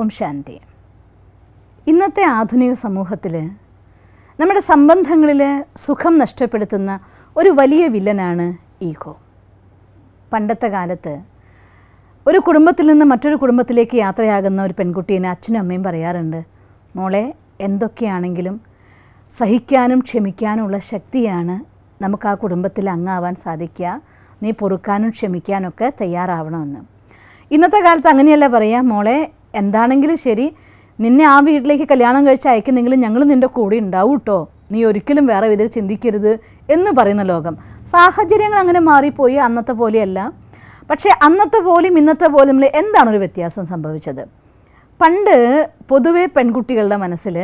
ഓം ശാന്തി. ഇന്നത്തെ ആധുനിക സമൂഹത്തിൽ നമ്മുടെ സംബന്ധങ്ങളിൽ സുഖം നഷ്ടപ്പെടുത്തുന്ന ഒരു വലിയ വില്ലനാണ് ഈഗോ. പണ്ടത്തെ കാലത്ത് ഒരു കുടുംബത്തിൽ നിന്ന് മറ്റൊരു കുടുംബത്തിലേക്ക് യാത്രയാകുന്ന ഒരു പെൺകുട്ടീനെ അച്ഛനും അമ്മയും പറയാറുണ്ട്, മോളെ എന്തൊക്കെയാണെങ്കിലും സഹിക്കാനും ക്ഷമിക്കാനുമുള്ള ശക്തിയാണ് നമുക്ക് ആ കുടുംബത്തിൽ അംഗമാവാൻ സാധിക്കുക, നീ പൊറുക്കാനും ക്ഷമിക്കാനൊക്കെ തയ്യാറാവണമെന്ന്. ഇന്നത്തെ കാലത്ത് അങ്ങനെയല്ല പറയുക, മോളെ എന്താണെങ്കിലും ശരി, നിന്നെ ആ വീട്ടിലേക്ക് കല്യാണം കഴിച്ച് അയക്കുന്നെങ്കിലും ഞങ്ങൾ നിൻ്റെ കൂടെ ഉണ്ടാവും കേട്ടോ, നീ ഒരിക്കലും വേറെ വിധത്തിൽ ചിന്തിക്കരുത് എന്ന് പറയുന്ന ലോകം. സാഹചര്യങ്ങൾ അങ്ങനെ മാറിപ്പോയി, അന്നത്തെ പോലെയല്ല. പക്ഷേ അന്നത്തെ പോലും ഇന്നത്തെ പോലും എന്താണൊരു വ്യത്യാസം സംഭവിച്ചത്? പണ്ട് പൊതുവെ പെൺകുട്ടികളുടെ മനസ്സിൽ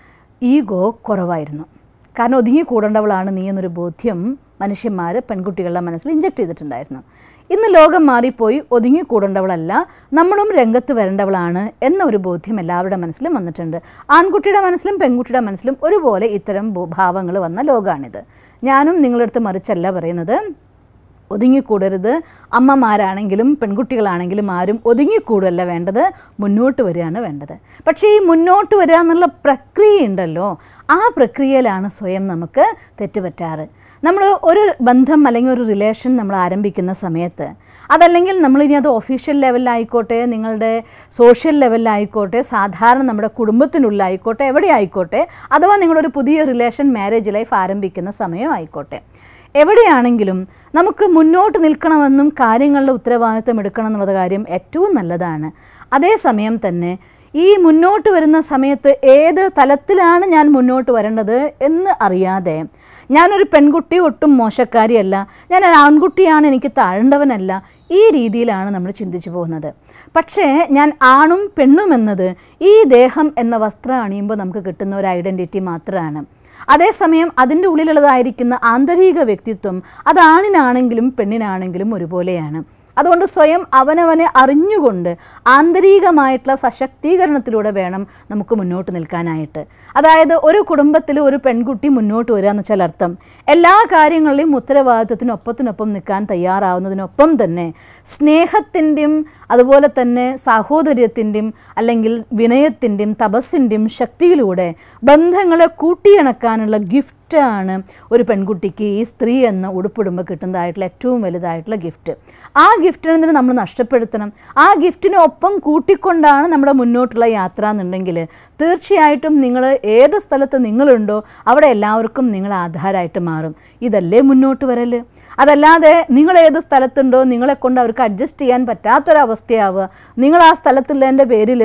ഈഗോ കുറവായിരുന്നു. കാരണം ഒതുങ്ങിക്കൂടേണ്ടവളാണ് നീ എന്നൊരു ബോധ്യം മനുഷ്യന്മാർ പെൺകുട്ടികളുടെ മനസ്സിൽ ഇഞ്ചക്ട് ചെയ്തിട്ടുണ്ടായിരുന്നു. ഇന്ന് ലോകം മാറിപ്പോയി, ഒതുങ്ങിക്കൂടേണ്ടവളല്ല, നമ്മളും രംഗത്ത് വരേണ്ടവളാണ് എന്നൊരു ബോധ്യം എല്ലാവരുടെ മനസ്സിലും വന്നിട്ടുണ്ട്. ആൺകുട്ടിയുടെ മനസ്സിലും പെൺകുട്ടിയുടെ മനസ്സിലും ഒരുപോലെ ഇത്തരം ഭാവങ്ങൾ വന്ന ലോകമാണിത്. ഞാനും നിങ്ങളുടെ അടുത്ത് മറിച്ചല്ല പറയുന്നത്, ഒതുങ്ങിക്കൂടരുത്. അമ്മമാരാണെങ്കിലും പെൺകുട്ടികളാണെങ്കിലും ആരും ഒതുങ്ങിക്കൂടല്ല വേണ്ടത്, മുന്നോട്ട് വരികയാണ് വേണ്ടത്. പക്ഷേ ഈ മുന്നോട്ട് വരിക എന്നുള്ള പ്രക്രിയ ഉണ്ടല്ലോ, ആ പ്രക്രിയയിലാണ് സ്വയം നമുക്ക് തെറ്റുപറ്റാറ്. നമ്മൾ ഒരു ബന്ധം അല്ലെങ്കിൽ ഒരു റിലേഷൻ നമ്മൾ ആരംഭിക്കുന്ന സമയത്ത്, അതല്ലെങ്കിൽ നമ്മളിനി അത് ഒഫീഷ്യൽ ലെവലിലായിക്കോട്ടെ, നിങ്ങളുടെ സോഷ്യൽ ലെവലിലായിക്കോട്ടെ, സാധാരണ നമ്മുടെ കുടുംബത്തിനുള്ളിലായിക്കോട്ടെ, എവിടെ ആയിക്കോട്ടെ, അഥവാ നിങ്ങളൊരു പുതിയ റിലേഷൻ മാരേജ് ലൈഫ് ആരംഭിക്കുന്ന സമയം ആയിക്കോട്ടെ, എവിടെയാണെങ്കിലും നമുക്ക് മുന്നോട്ട് നിൽക്കണമെന്നും കാര്യങ്ങളുടെ ഉത്തരവാദിത്വം എടുക്കണം എന്നുള്ള കാര്യം ഏറ്റവും നല്ലതാണ്. അതേസമയം തന്നെ ഈ മുന്നോട്ട് വരുന്ന സമയത്ത് ഏത് തലത്തിലാണ് ഞാൻ മുന്നോട്ട് വരേണ്ടത് എന്ന് അറിയാതെ, ഞാനൊരു പെൺകുട്ടി ഒട്ടും മോശക്കാരിയല്ല, ഞാനൊരു ആൺകുട്ടിയാണ്, എനിക്ക് താഴേണ്ടവനല്ല, ഈ രീതിയിലാണ് നമ്മൾ ചിന്തിച്ചു പോകുന്നത്. പക്ഷേ ഞാൻ ആണും പെണ്ണും എന്നത് ഈ ദേഹം എന്ന വസ്ത്രം അണിയുമ്പോൾ നമുക്ക് കിട്ടുന്ന ഒരു ഐഡൻറ്റിറ്റി മാത്രമാണ്. അതേസമയം അതിൻ്റെ ഉള്ളിലുള്ളതായിരിക്കുന്ന ആന്തരിക വ്യക്തിത്വം അത് ആണിനാണെങ്കിലും പെണ്ണിനാണെങ്കിലും ഒരുപോലെയാണ്. അതുകൊണ്ട് സ്വയം അവനവനെ അറിഞ്ഞുകൊണ്ട് ആന്തരികമായിട്ടുള്ള സശക്തീകരണത്തിലൂടെ വേണം നമുക്ക് മുന്നോട്ട് നിൽക്കാനായിട്ട്. അതായത് ഒരു കുടുംബത്തിൽ ഒരു പെൺകുട്ടി മുന്നോട്ട് വരിക എന്ന് വെച്ചാൽ അർത്ഥം എല്ലാ കാര്യങ്ങളിലും ഉത്തരവാദിത്വത്തിനൊപ്പത്തിനൊപ്പം നിൽക്കാൻ തയ്യാറാവുന്നതിനൊപ്പം തന്നെ സ്നേഹത്തിൻ്റെയും അതുപോലെ തന്നെ സാഹോദര്യത്തിൻ്റെയും അല്ലെങ്കിൽ വിനയത്തിൻ്റെയും തപസ്സിൻ്റെയും ശക്തിയിലൂടെ ബന്ധങ്ങളെ കൂട്ടിയിണക്കാനുള്ള ഗിഫ്റ്റാണ് ഒരു പെൺകുട്ടിക്ക് ഈ സ്ത്രീ എന്ന ഉടുപ്പിടുമ്പോൾ കിട്ടുന്നതായിട്ടുള്ള ഏറ്റവും വലുതായിട്ടുള്ള ഗിഫ്റ്റ്. ആ ഗിഫ്റ്റിനെ നമ്മൾ നഷ്ടപ്പെടുത്തണം. ആ ഗിഫ്റ്റിനെ ഒപ്പം കൂട്ടിക്കൊണ്ടാണ് നമ്മുടെ മുന്നോട്ടുള്ള യാത്ര എന്നുണ്ടെങ്കിൽ തീർച്ചയായിട്ടും നിങ്ങൾ ഏത് സ്ഥലത്ത് നിങ്ങളുണ്ടോ അവിടെ എല്ലാവർക്കും നിങ്ങൾ ആധാരമായിട്ട് മാറും. ഇതല്ലേ മുന്നോട്ട് വരൽ? അതല്ലാതെ നിങ്ങൾ ഏത് സ്ഥലത്തുണ്ടോ നിങ്ങളെ കൊണ്ട് അവർക്ക് അഡ്ജസ്റ്റ് ചെയ്യാൻ പറ്റാത്തൊരവസ്ഥയാവുക. നിങ്ങൾ ആ സ്ഥലത്തുള്ളതിൻ്റെ പേരിൽ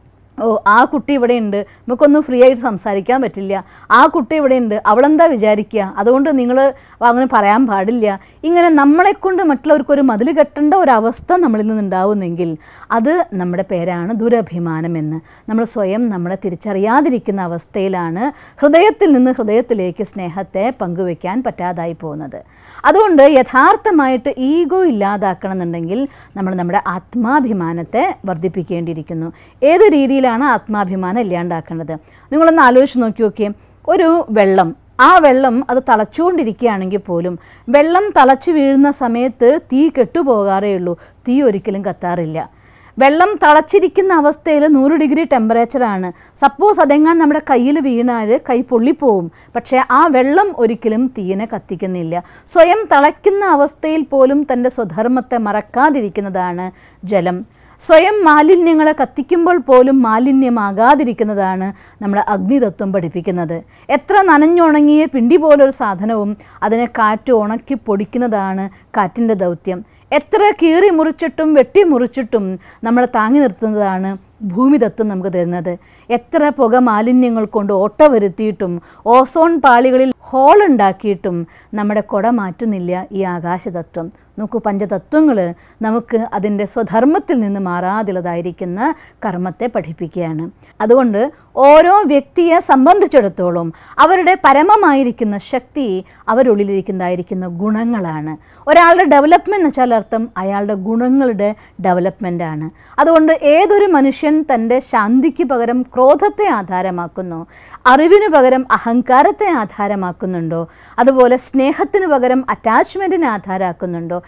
ആ കുട്ടി ഇവിടെ ഉണ്ട്, നമുക്കൊന്നും ഫ്രീ ആയിട്ട് സംസാരിക്കാൻ പറ്റില്ല, ആ കുട്ടി ഇവിടെ ഉണ്ട്, അവളെന്താ വിചാരിക്കുക, അതുകൊണ്ട് നിങ്ങൾ അങ്ങനെ പറയാൻ പാടില്ല, ഇങ്ങനെ നമ്മളെക്കൊണ്ട് മറ്റുള്ളവർക്കൊരു മതിൽ കെട്ടേണ്ട ഒരവസ്ഥ നമ്മളിൽ നിന്നുണ്ടാവുന്നെങ്കിൽ അത് നമ്മുടെ പേരാണ് ദുരഭിമാനം എന്ന്. നമ്മൾ സ്വയം നമ്മളെ തിരിച്ചറിയാതിരിക്കുന്ന അവസ്ഥയിലാണ് ഹൃദയത്തിൽ നിന്ന് ഹൃദയത്തിലേക്ക് സ്നേഹത്തെ പങ്കുവയ്ക്കാൻ പറ്റാതായി പോകുന്നത്. അതുകൊണ്ട് യഥാർത്ഥമായിട്ട് ഈഗോ ഇല്ലാതാക്കണം എന്നുണ്ടെങ്കിൽ നമ്മൾ നമ്മുടെ ആത്മാഭിമാനത്തെ വർദ്ധിപ്പിക്കേണ്ടിയിരിക്കുന്നു. ഏത് രീതിയിലാണ് ആത്മാഭിമാനം ഇല്ലാണ്ടാക്കേണ്ടത്? നിങ്ങളൊന്ന് ആലോചിച്ച് നോക്കിയേ. ഒരു വെള്ളം, ആ വെള്ളം അത് തിളച്ചുകൊണ്ടിരിക്കുകയാണെങ്കിൽ പോലും വെള്ളം തിളച്ചു വീഴുന്ന സമയത്ത് തീ കെട്ടുപോകാറേ ഉള്ളൂ, തീ ഒരിക്കലും കത്താറില്ല. വെള്ളം തിളച്ചിരിക്കുന്ന അവസ്ഥയിൽ 100 ഡിഗ്രി ടെമ്പറേച്ചറാണ്. സപ്പോസ് അതെങ്ങാൻ നമ്മുടെ കയ്യിൽ വീണാൽ കൈ പൊള്ളിപ്പോവും. പക്ഷേ ആ വെള്ളം ഒരിക്കലും തീയിനെ കത്തിക്കുന്നില്ല. സ്വയം തിളയ്ക്കുന്ന അവസ്ഥയിൽ പോലും തൻ്റെ സ്വധർമ്മത്തെ മറക്കാതിരിക്കുന്നതാണ് ജലം. സ്വയം മാലിന്യങ്ങളെ കത്തിക്കുമ്പോൾ പോലും മാലിന്യമാകാതിരിക്കുന്നതാണ് നമ്മുടെ അഗ്നിതത്വം പഠിപ്പിക്കുന്നത്. എത്ര നനഞ്ഞുണങ്ങിയ പിണ്ടി പോലൊരു സാധനവും അതിനെ കാറ്റ് ഉണക്കി പൊടിക്കുന്നതാണ് കാറ്റിൻ്റെ ദൗത്യം. എത്ര കീറി മുറിച്ചിട്ടും വെട്ടി മുറിച്ചിട്ടും നമ്മളെ താങ്ങി നിർത്തുന്നതാണ് ഭൂമിതത്വം നമുക്ക് തരുന്നത്. എത്ര പുക മാലിന്യങ്ങൾ കൊണ്ട് ഓട്ട വരുത്തിയിട്ടും ഓസോൺ പാളികളിൽ ഹോൾ ഉണ്ടാക്കിയിട്ടും നമ്മുടെ കുട മാറ്റുന്നില്ല ഈ ആകാശതത്വം. നോക്കൂ, പഞ്ചതത്വങ്ങൾ നമുക്ക് അതിൻ്റെ സ്വധർമ്മത്തിൽ നിന്ന് മാറാതിലുള്ളതായിരിക്കുന്ന കർമ്മത്തെ പഠിപ്പിക്കുകയാണ്. അതുകൊണ്ട് ഓരോ വ്യക്തിയെ സംബന്ധിച്ചിടത്തോളം അവരുടെ പരമമായിരിക്കുന്ന ശക്തി അവരുള്ളിലിരിക്കുന്നതായിരിക്കുന്ന ഗുണങ്ങളാണ്. ഒരാളുടെ ഡെവലപ്മെൻറ്റ് എന്ന് വെച്ചാൽ അർത്ഥം അയാളുടെ ഗുണങ്ങളുടെ ഡെവലപ്മെൻറ്റാണ്. അതുകൊണ്ട് ഏതൊരു മനുഷ്യൻ തൻ്റെ ശാന്തിക്ക് പകരം ക്രോധത്തെ ആധാരമാക്കുന്നു, അറിവിന് പകരം അഹങ്കാരത്തെ ആധാരമാക്കുന്നുണ്ടോ, അതുപോലെ സ്നേഹത്തിന് പകരം അറ്റാച്ച്മെൻറ്റിനെ ആധാരമാക്കുന്നുണ്ടോ,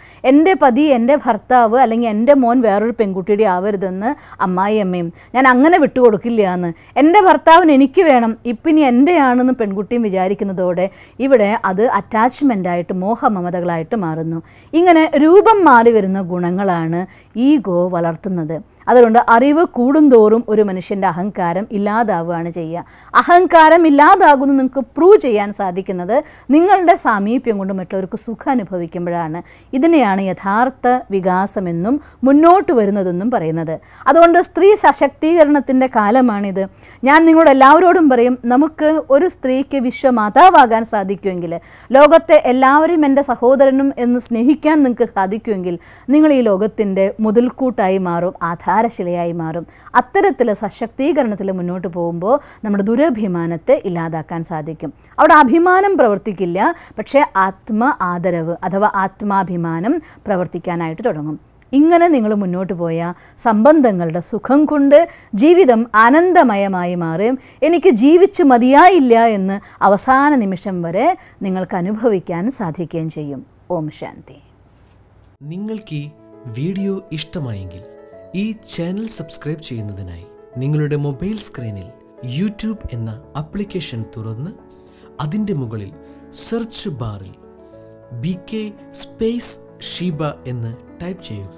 എൻ്റെ പതി, എൻ്റെ ഭർത്താവ് അല്ലെങ്കിൽ എൻ്റെ മോൻ വേറൊരു പെൺകുട്ടിയുടെ ആവരുതെന്ന് അമ്മായിയമ്മയും ഞാൻ അങ്ങനെ വിട്ടുകൊടുക്കില്ല എന്ന്, എൻ്റെ ഭർത്താവിന് എനിക്ക് വേണം, ഇപ്പം ഇനി എൻ്റെയാണെന്ന് പെൺകുട്ടിയും വിചാരിക്കുന്നതോടെ ഇവിടെ അത് അറ്റാച്ച്മെൻ്റായിട്ട് മോഹമമതകളായിട്ട് മാറുന്നു. ഇങ്ങനെ രൂപം മാറി വരുന്ന ഗുണങ്ങളാണ് ഈഗോ വളർത്തുന്നത്. അതുകൊണ്ട് അറിവ് കൂടുന്തോറും ഒരു മനുഷ്യൻ്റെ അഹങ്കാരം ഇല്ലാതാവുകയാണ് ചെയ്യുക. അഹങ്കാരം ഇല്ലാതാകുന്നു നിങ്ങൾക്ക് പ്രൂവ് ചെയ്യാൻ സാധിക്കുന്നത് നിങ്ങളുടെ സാമീപ്യം കൊണ്ട് മറ്റുള്ളവർക്ക് സുഖം അനുഭവിക്കുമ്പോഴാണ്. ഇതിനെയാണ് യഥാർത്ഥ വികാസമെന്നും മുന്നോട്ട് വരുന്നതെന്നും പറയുന്നത്. അതുകൊണ്ട് സ്ത്രീ സശക്തീകരണത്തിൻ്റെ കാലമാണിത്. ഞാൻ നിങ്ങളോട് എല്ലാവരോടും പറയും, നമുക്ക് ഒരു സ്ത്രീക്ക് വിശ്വമാതാവാകാൻ സാധിക്കുമെങ്കിൽ, ലോകത്തെ എല്ലാവരും എൻ്റെ സഹോദരനും എന്ന് സ്നേഹിക്കാൻ നിങ്ങൾക്ക് സാധിക്കുമെങ്കിൽ നിങ്ങൾ ഈ ലോകത്തിൻ്റെ മുതൽക്കൂട്ടായി മാറും, ആധാരശിലയായി മാറും. അത്തരത്തിൽ സശക്തീകരണത്തിൽ മുന്നോട്ട് പോകുമ്പോൾ നമ്മുടെ ദുരഭിമാനത്തെ ഇല്ലാതാക്കാൻ സാധിക്കും. അവിടെ അഭിമാനം പ്രവർത്തിക്കില്ല, പക്ഷേ ആത്മാദരവ് അഥവാ ആത്മാഭിമാനം പ്രവർത്തിക്കാനായിട്ട് തുടങ്ങും. ഇങ്ങനെ നിങ്ങൾ മുന്നോട്ട് പോയാൽ സംബന്ധങ്ങളുടെ സുഖം കൊണ്ട് ജീവിതം ആനന്ദമയമായി മാറും. എനിക്ക് ജീവിച്ചു മതിയായില്ല എന്ന് അവസാന നിമിഷം വരെ നിങ്ങൾക്ക് അനുഭവിക്കാൻ സാധിക്കുകയും ചെയ്യും. ഓം ശാന്തി. നിങ്ങൾക്ക് ഈ വീഡിയോ ഇഷ്ടമായെങ്കിൽ ഈ ചാനൽ സബ്സ്ക്രൈബ് ചെയ്യുന്നതിനായി നിങ്ങളുടെ മൊബൈൽ സ്ക്രീനിൽ യൂട്യൂബ് എന്ന ആപ്ലിക്കേഷൻ തുറന്ന് അതിൻ്റെ മുകളിൽ സെർച്ച് ബാറിൽ BK സ്പേസ് ഷീബ എന്ന് ടൈപ്പ് ചെയ്യുക.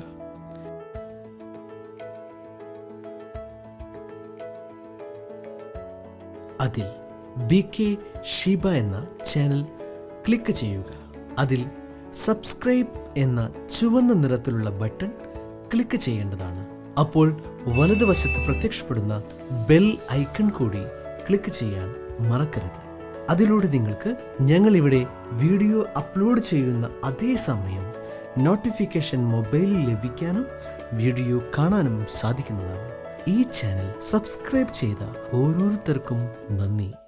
അതിൽ BK ഷീബ എന്ന ചാനൽ ക്ലിക്ക് ചെയ്യുക. അതിൽ സബ്സ്ക്രൈബ് എന്ന ചുവന്ന നിറത്തിലുള്ള ബട്ടൺ ക്ലിക്ക് ചെയ്യേണ്ടതാണ്. അപ്പോൾ വലതുവശത്ത് പ്രത്യക്ഷപ്പെടുന്ന ബെൽ ഐക്കൺ കൂടി ക്ലിക്ക് ചെയ്യാൻ മറക്കരുത്. അതിലൂടെ നിങ്ങൾക്ക് ഞങ്ങളിവിടെ വീഡിയോ അപ്ലോഡ് ചെയ്യുന്ന അതേ സമയം നോട്ടിഫിക്കേഷൻ മൊബൈലിൽ ലഭിക്കാനും വീഡിയോ കാണാനും സാധിക്കുന്നതാണ്. ഈ ചാനൽ സബ്സ്ക്രൈബ് ചെയ്ത ഓരോരുത്തർക്കും നന്ദി.